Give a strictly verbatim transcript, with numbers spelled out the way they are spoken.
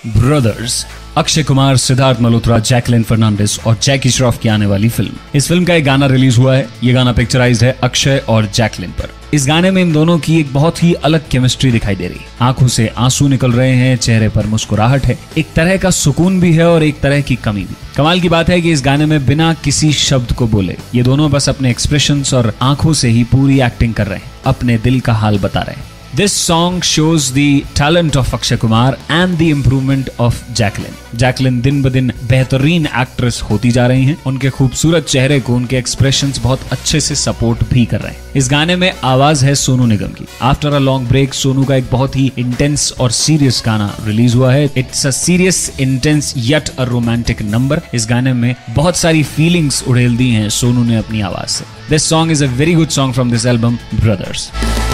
Brothers, Akshay Kumar, Siddharth Malhotra, Jacqueline Fernandez और जैकी श्रॉफ की आने वाली फिल्म। इस फिल्म का एक गाना रिलीज हुआ है। ये गाना पिक्चराइज्ड है अक्षय और जैकलिन पर। इस गाने में इन दोनों की एक बहुत ही अलग केमिस्ट्री दिखाई दे रही है। आंखों से आंसू निकल रहे हैं, चेहरे पर मुस्कुराहट है, एक तरह का सुकून भी है और एक तरह की कमी भी। कमाल की बात है कि इस गाने में बिना किसी शब्द को बोले ये दोनों बस अपने एक्सप्रेशंस और आंखों से ही पूरी एक्टिंग कर रहे हैं, अपने दिल का हाल बता रहे हैं। This song shows the talent of Akshay Kumar and the improvement of Jacqueline. Jacqueline दिन ब दिन बेहतरीन एक्ट्रेस होती जा रही हैं। उनके खूबसूरत चेहरे को उनके एक्सप्रेशंस बहुत अच्छे से सपोर्ट भी कर रहे हैं। इस गाने में आवाज है सोनू निगम की। After a long break Sonu का एक बहुत ही इंटेंस और सीरियस गाना रिलीज हुआ है। It's a serious, intense yet a romantic number. इस गाने में बहुत सारी फीलिंग्स उड़ेल दी हैं सोनू ने अपनी आवाज से। This song is a very good song from this album brothers.